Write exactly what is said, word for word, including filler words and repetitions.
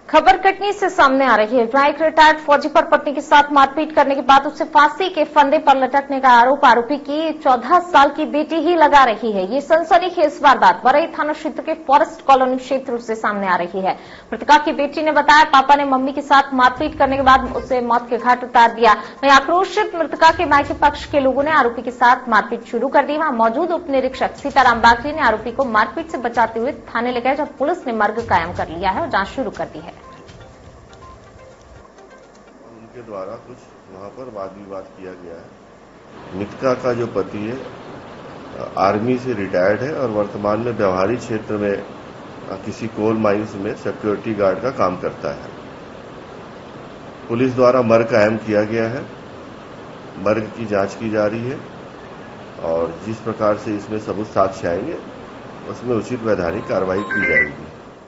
खबर कटनी से सामने आ रही है, जहां एक रिटायर्ड फौजी पर पत्नी के साथ मारपीट करने के बाद उसे फांसी के फंदे पर लटकने का आरोप आरोपी की चौदह साल की बेटी ही लगा रही है। ये सनसनीखेज वारदात बरई थाना क्षेत्र के फॉरेस्ट कॉलोनी क्षेत्र से सामने आ रही है। मृतका की बेटी ने बताया, पापा ने मम्मी के साथ मारपीट करने के बाद उसे मौत के घाट उतार दिया। वहीं आक्रोशित मृतका के मायके पक्ष के लोगों ने आरोपी के साथ मारपीट शुरू कर दी। वहां मौजूद उप निरीक्षक सीताराम बागची ने आरोपी को मारपीट से बचाते हुए थाने ले गए, जब पुलिस ने मर्ग कायम कर लिया है और जांच शुरू कर दी है। उनके द्वारा कुछ वहां पर वाद विवाद किया गया है। मृतका का जो पति है आर्मी से रिटायर्ड है और वर्तमान में व्यवहारिक क्षेत्र में किसी कोल माइंस में सिक्योरिटी गार्ड का काम करता है। पुलिस द्वारा मर्ग कायम किया गया है, मर्ग की जांच की जा रही है और जिस प्रकार से इसमें सबूत साक्ष्य आएंगे उसमें उचित वैधानिक कार्रवाई की जाएगी।